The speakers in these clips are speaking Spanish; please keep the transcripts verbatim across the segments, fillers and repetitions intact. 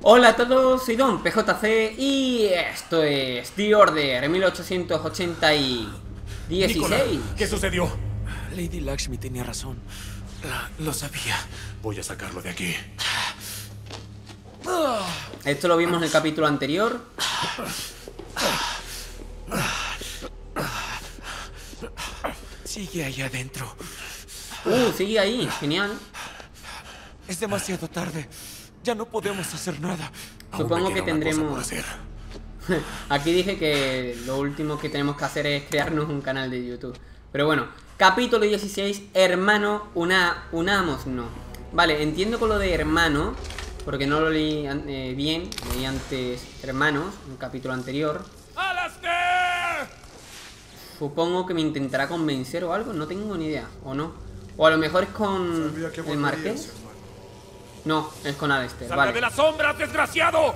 Hola a todos, soy Don P J C y esto es The Order mil ochocientos ochenta y dieciséis. Nicola, ¿qué sucedió? Lady Lakshmi tenía razón. Lo sabía. Voy a sacarlo de aquí. Esto lo vimos en el capítulo anterior. Sigue ahí adentro. Uh, sigue ahí, genial. Es demasiado tarde. Ya no podemos hacer nada. Supongo que tendremos... Por hacer. Aquí dije que lo último que tenemos que hacer es crearnos un canal de YouTube. Pero bueno, capítulo dieciséis, hermano, una, unamos, no. Vale, entiendo con lo de hermano, porque no lo leí eh, bien, leí antes hermanos, un capítulo anterior. ¡Alastair! Supongo que me intentará convencer o algo, no tengo ni idea, o no. O a lo mejor es con el marqués. No, es con Alastair, ¡Salga vale. de las sombras, desgraciado!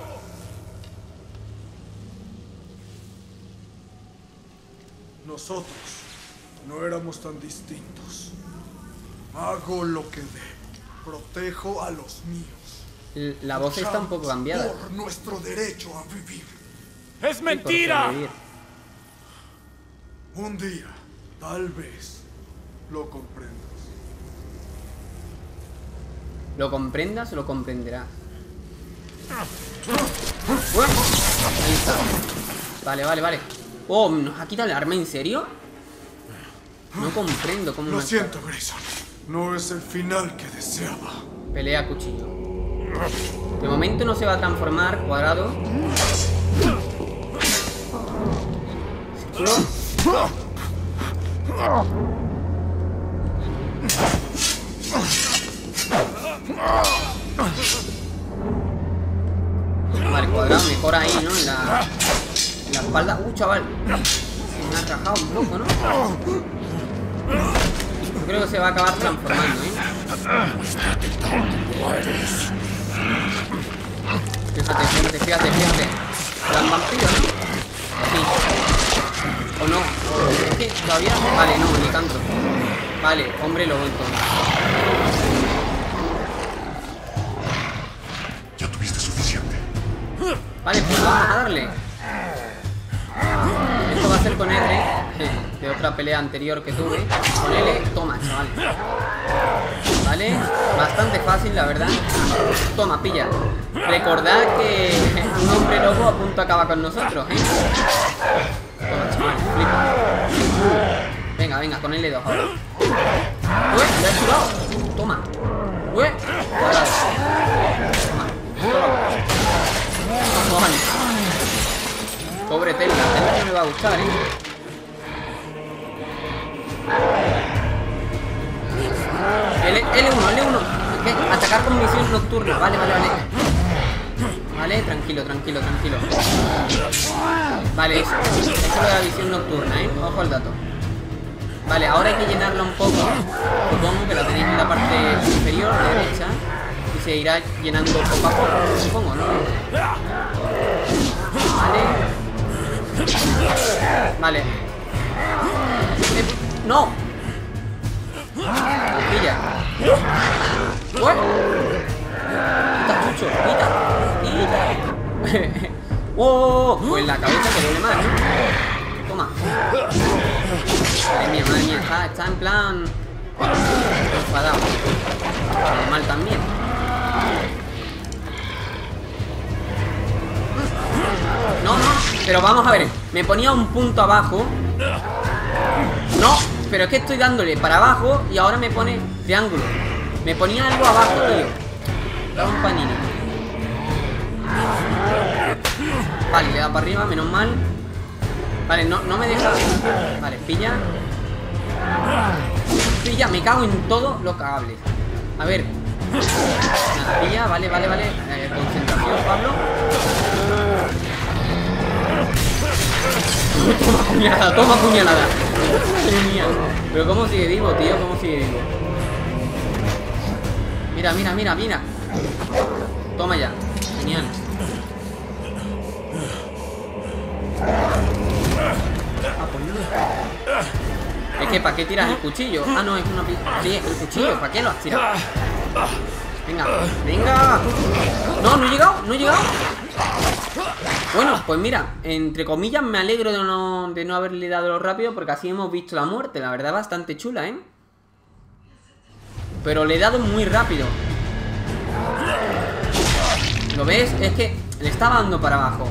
Nosotros no éramos tan distintos. Hago lo que dé. Protejo a los míos. La voz está un poco cambiada. Por nuestro derecho a vivir. ¡Es Sí, por mentira! sobrevivir. Un día, tal vez, lo comprendas. Lo comprendas o lo comprenderás. Ahí está. Vale, vale, vale. Oh, ¿nos ha quitado el arma? ¿En serio? No comprendo cómo Lo me ha siento, Grayson. No es el final que deseaba. Pelea a cuchillo. De momento no se va a transformar. Cuadrado. Círculo. Vale, cuadrado, mejor ahí, ¿no? En la, en la espalda. Uh, chaval. Me ha rajado un poco, ¿no? Yo creo que se va a acabar transformando, ¿eh? Fíjate, fíjate, fíjate, fíjate. Las vampiros, ¿no? Sí. O no. Es que todavía... Vale, no, ni tanto. Vale, hombre lobo entonces. Ya tuviste suficiente. Vale, pues vamos a darle. Esto va a ser con R, de otra pelea anterior que tuve. Con L, toma, chaval. Vale, bastante fácil, la verdad. Toma, pilla. Recordad que un hombre lobo a punto acaba con nosotros, ¿eh? Toma, chaval, flipa. Venga, venga, con L dos ahora. Ué, lo he tirado. Toma. Ué, cuadrado. Toma. Toma. Pobre Tesla, Tesla no me va a gustar, ¿eh? L, L1, L uno. ¿Qué? Atacar con visión nocturna. Vale, vale, vale. Vale, tranquilo, tranquilo, tranquilo. Vale, eso. Eso es la visión nocturna, ¿eh? Ojo al dato. Vale, ahora hay que llenarla un poco. Supongo que la tenéis en la parte inferior derecha. Y se irá llenando poco a poco, supongo, ¿no? Vale. Vale. Eh, ¡No! Pilla. ¡Ué! ¡Quita, Chucho! ¡Quita! ¡Quita! ¡Oh! Pues la cabeza que duele más, ¿no? Toma. Madre mía, madre mía. Está, está en plan... enfadado. Normal también. No, no, pero vamos a ver. Me ponía un punto abajo. No, pero es que estoy dándole para abajo y ahora me pone triángulo. Me ponía algo abajo, tío. Dame un panini. Vale, le da para arriba, menos mal. Vale, no, no me deja. Vale, pilla. Pilla, me cago en todo lo cagable. A ver. Nada, pilla, vale, vale, vale. Eh, concentración, Pablo. Toma puñalada, toma puñalada. Madre mía. Pero cómo sigue vivo, tío, cómo sigue vivo. Mira, mira, mira, mira. Toma ya. Genial. Ah, pues no. Es que ¿para qué tiras el cuchillo? Ah, no, es una... Sí, es el cuchillo, ¿para qué lo has tirado? Venga, venga. No, no he llegado, no he llegado. Bueno, pues mira, entre comillas me alegro de no, de no haberle dado lo rápido, porque así hemos visto la muerte. La verdad, bastante chula, ¿eh? Pero le he dado muy rápido. ¿Lo ves? Es que le estaba dando para abajo.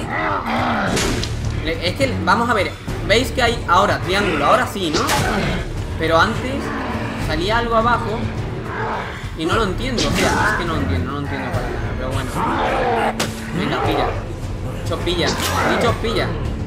Le, es que, vamos a ver. ¿Veis que hay ahora triángulo? Ahora sí, ¿no? Pero antes salía algo abajo y no lo entiendo. O sea, es que no lo entiendo, no lo entiendo para nada. Pero bueno. Venga, pilla. Dicho pilla. Dicho pilla.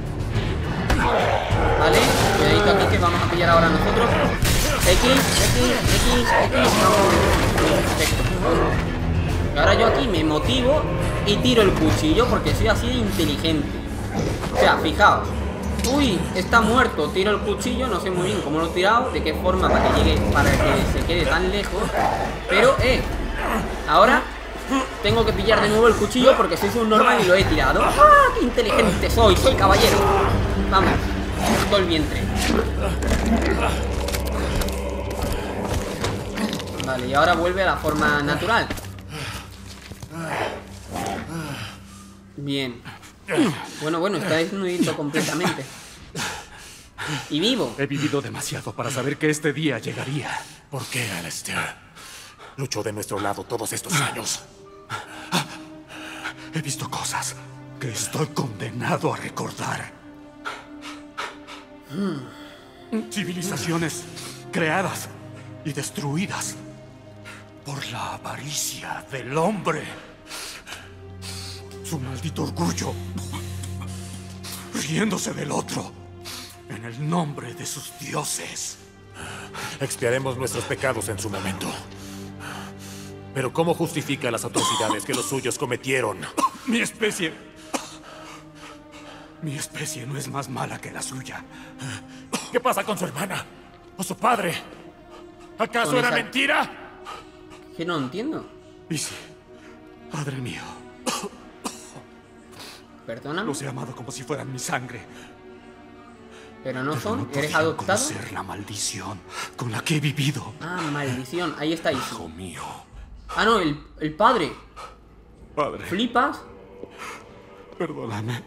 Vale. Cuidadito aquí que vamos a pillar ahora nosotros. X, X, X, X. Perfecto. Y ahora yo aquí me motivo y tiro el cuchillo porque soy así de inteligente. O sea, fijaos. Uy, está muerto. Tiro el cuchillo, no sé muy bien cómo lo he tirado, de qué forma para que llegue, para que se quede tan lejos. Pero, eh, ahora tengo que pillar de nuevo el cuchillo porque soy un normal y lo he tirado. ¡Ah, qué inteligente soy! Soy caballero. Vamos, todo el vientre. Vale, y ahora vuelve a la forma natural. Bien. Bueno, bueno, está desnudito completamente. Y vivo. He vivido demasiado para saber que este día llegaría. ¿Por qué, Alistair? Luchó de nuestro lado todos estos años. He visto cosas que estoy condenado a recordar. Civilizaciones creadas y destruidas por la avaricia del hombre. Su maldito orgullo, riéndose del otro en el nombre de sus dioses. Expiaremos nuestros pecados en su momento. Pero ¿cómo justifica las atrocidades que los suyos cometieron? Mi especie... Mi especie no es más mala que la suya. ¿Qué pasa con su hermana? ¿O su padre? ¿Acaso Con era esa- mentira? Que no entiendo. Y sí, padre mío, Perdóname, los he amado como si fueran mi sangre. pero no Pero son. no ¿Eres podían adoptado? conocer la maldición con la que he vivido. Ah, maldición. Ahí está, hijo. Hijo mío. Ah, no, el, el padre. Padre, ¿Flipas? perdóname.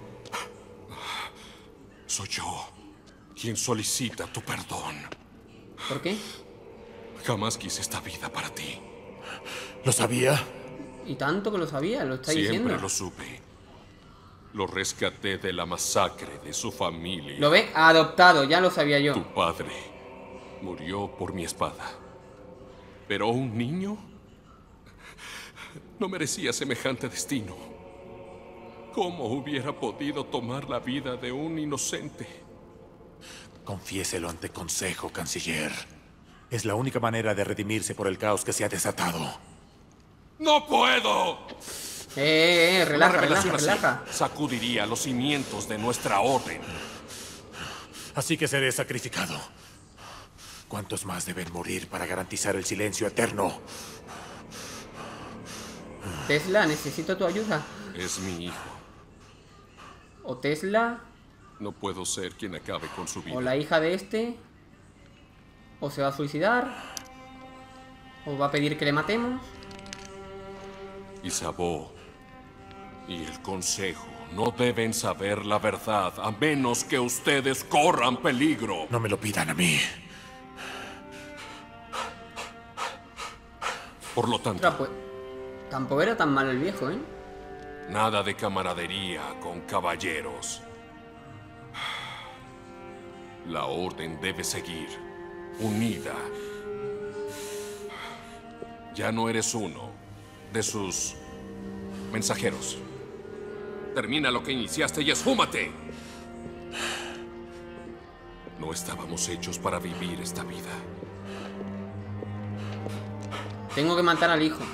Soy yo quien solicita tu perdón. ¿Por qué? Jamás quise esta vida para ti. ¿Lo sabía? Y tanto que lo sabía, lo está Siempre diciendo. lo supe. Lo rescaté de la masacre de su familia. ¿Lo ve? Adoptado, ya lo sabía yo. Tu padre murió por mi espada. Pero un niño no merecía semejante destino. ¿Cómo hubiera podido tomar la vida de un inocente? Confiéselo ante consejo, canciller. Es la única manera de redimirse por el caos que se ha desatado. ¡No puedo! Eh, eh, eh, relaja, Una relaja, revelación así relaja. sacudiría los cimientos de nuestra orden. Así que seré sacrificado. ¿Cuántos más deben morir para garantizar el silencio eterno? Tesla, necesito tu ayuda. Es mi hijo. O Tesla, No puedo ser quien acabe con su vida. o la hija de este. O se va a suicidar. O va a pedir que le matemos. Isabeau y el Consejo no deben saber la verdad a menos que ustedes corran peligro. No me lo pidan a mí. Por lo tanto, Ostras, pues, tampoco era tan malo el viejo, ¿eh? nada de camaradería con caballeros. La orden debe seguir, unida. Ya no eres uno de sus mensajeros. Termina lo que iniciaste y esfúmate. No estábamos hechos para vivir esta vida. Tengo que matar al hijo.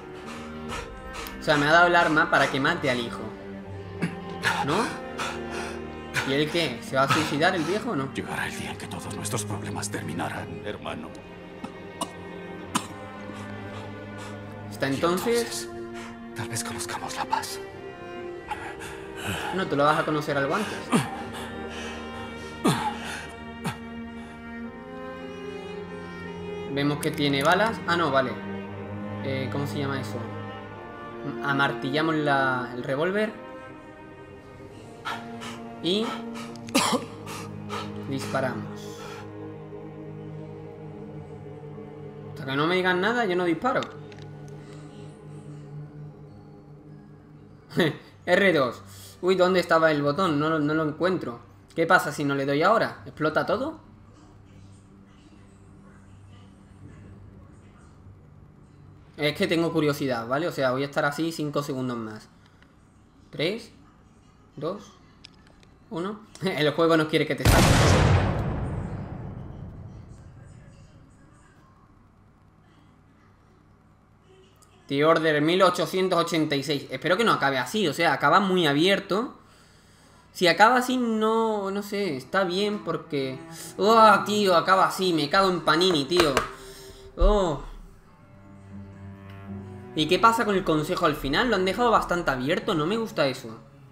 O sea, me ha dado el arma para que mate al hijo. ¿No? ¿Y él qué? ¿Se va a suicidar el viejo o no? Llegará el día en que todos nuestros problemas terminarán, hermano. Hasta entonces, Tal vez conozcamos la paz. no te lo vas a conocer algo antes. Vemos que tiene balas. Ah, no, vale. Eh, ¿Cómo se llama eso? Amartillamos la, el revólver. Y disparamos. Hasta que no me digan nada, yo no disparo. R dos. Uy, ¿dónde estaba el botón? No, no lo encuentro. ¿Qué pasa si no le doy ahora? ¿Explota todo? Es que tengo curiosidad, ¿vale? O sea, voy a estar así cinco segundos más. tres, dos, uno. El juego no quiere que te salga. The Order mil ochocientos ochenta y seis. Espero que no acabe así, o sea, acaba muy abierto. Si acaba así, no, no sé, está bien porque... Oh, tío, acaba así, me cago en Panini, tío. Oh. ¿Y qué pasa con el consejo al final? Lo han dejado bastante abierto, no me gusta eso.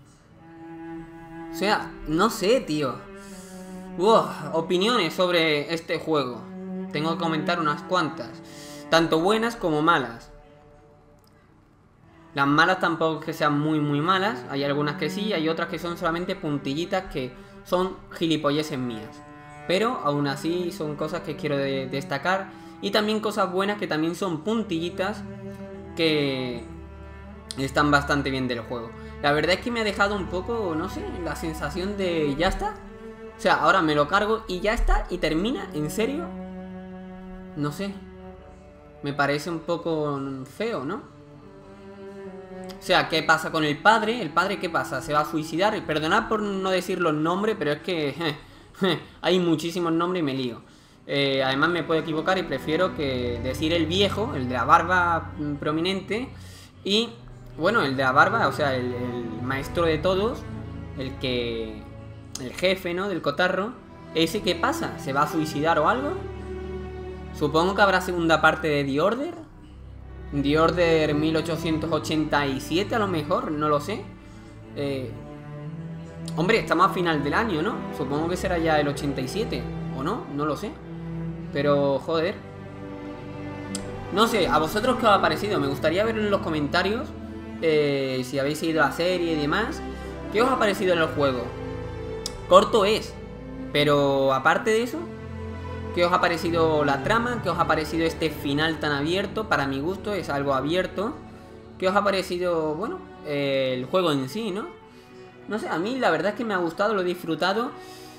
O sea, no sé, tío. Uf, opiniones sobre este juego. Tengo que comentar unas cuantas. Tanto buenas como malas. Las malas tampoco que sean muy muy malas. Hay algunas que sí, hay otras que son solamente puntillitas que son gilipolleces mías. Pero aún así son cosas que quiero de destacar. Y también cosas buenas que también son puntillitas que están bastante bien del juego. La verdad es que me ha dejado un poco, no sé, la sensación de ya está. O sea, ahora me lo cargo y ya está. Y termina, ¿en serio? No sé. Me parece un poco feo, ¿no? O sea, ¿qué pasa con el padre? ¿El padre qué pasa? ¿Se va a suicidar? Perdonad por no decir los nombres, pero es que je, je, hay muchísimos nombres y me lío. Eh, además me puedo equivocar y prefiero que decir el viejo, el de la barba prominente. Y, bueno, el de la barba, o sea, el, el maestro de todos. El que... el jefe, ¿no? Del cotarro. ¿Ese qué pasa? ¿Se va a suicidar o algo? Supongo que habrá segunda parte de The Order. The Order mil ochocientos ochenta y siete a lo mejor, no lo sé. eh, Hombre, estamos a final del año, ¿no? Supongo que será ya el ochenta y siete. ¿O no? No lo sé. Pero, joder. No sé, ¿a vosotros qué os ha parecido? Me gustaría ver en los comentarios eh, si habéis seguido la serie y demás. ¿Qué os ha parecido en el juego? Corto es, pero aparte de eso, ¿qué os ha parecido la trama? ¿Qué os ha parecido este final tan abierto? Para mi gusto es algo abierto. ¿Qué os ha parecido, bueno, eh, el juego en sí, ¿no? No sé, a mí la verdad es que me ha gustado, lo he disfrutado.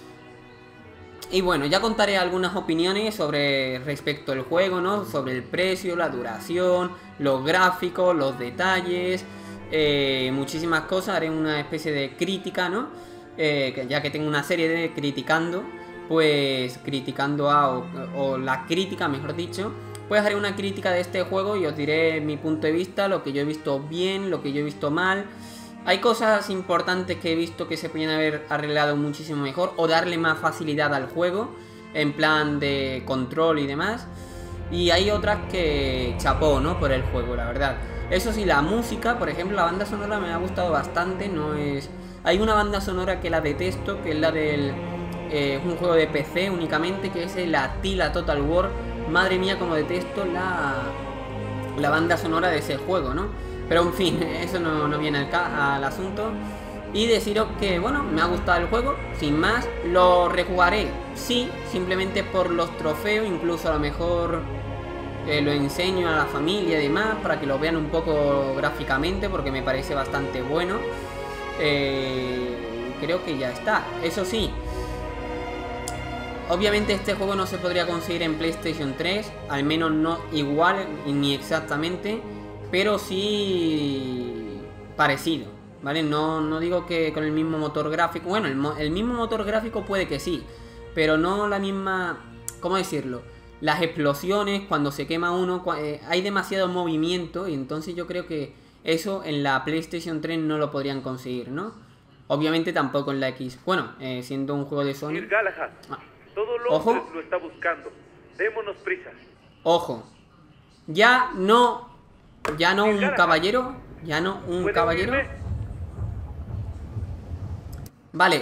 Y bueno, ya contaré algunas opiniones sobre respecto al juego, ¿no? Sobre el precio, la duración, los gráficos, los detalles, eh, muchísimas cosas. Haré una especie de crítica, ¿no? Eh, ya que tengo una serie de criticando, pues criticando a, o, o la crítica, mejor dicho, pues haré una crítica de este juego y os diré mi punto de vista, lo que yo he visto bien, lo que yo he visto mal. Hay cosas importantes que he visto que se podrían haber arreglado muchísimo mejor o darle más facilidad al juego, en plan de control y demás. Y hay otras que chapó, ¿no? Por el juego, la verdad. Eso sí, la música, por ejemplo, la banda sonora me ha gustado bastante, no es... Hay una banda sonora que la detesto, que es la del... Eh, un juego de P C únicamente, que es la Attila Total War. Madre mía, como detesto la, la banda sonora de ese juego, ¿no? Pero en fin, eso no, no viene al, al asunto. Y deciros que, bueno, me ha gustado el juego, sin más. Lo rejugaré, sí, simplemente por los trofeos. Incluso a lo mejor eh, lo enseño a la familia y demás, para que lo vean un poco gráficamente, porque me parece bastante bueno. eh, Creo que ya está. Eso sí, obviamente este juego no se podría conseguir en PlayStation tres, al menos no igual ni exactamente, pero sí parecido, ¿vale? No, no digo que con el mismo motor gráfico, bueno, el, el mismo motor gráfico puede que sí, pero no la misma, ¿cómo decirlo? Las explosiones, cuando se quema uno, eh, hay demasiado movimiento y entonces yo creo que eso en la PlayStation tres no lo podrían conseguir, ¿no? Obviamente tampoco en la X, bueno, eh, siendo un juego de Sony... Sir Galahad. Ah. Todo Londres lo está buscando. Démonos prisa. Ojo. Ya no... Ya no un caballero. Ya no un caballero. Vale.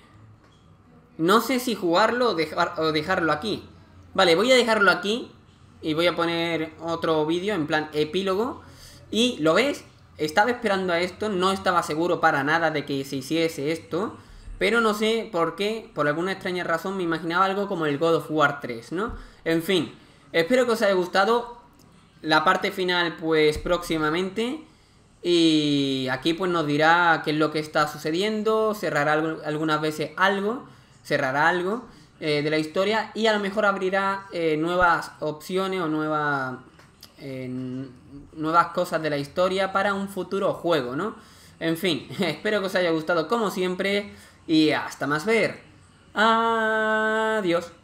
No sé si jugarlo o, dejar, o dejarlo aquí. Vale, voy a dejarlo aquí. y voy a poner otro vídeo en plan epílogo. Y, ¿lo ves? Estaba esperando a esto, no estaba seguro para nada de que se hiciese esto, pero no sé por qué, por alguna extraña razón me imaginaba algo como el God of War tres, ¿no? En fin, espero que os haya gustado. La parte final pues próximamente. Y aquí pues nos dirá qué es lo que está sucediendo, cerrará algo, algunas veces algo, cerrará algo eh, de la historia y a lo mejor abrirá eh, nuevas opciones o nuevas, eh, nuevas cosas de la historia para un futuro juego, ¿no? En fin, espero que os haya gustado como siempre y hasta más ver. Adiós.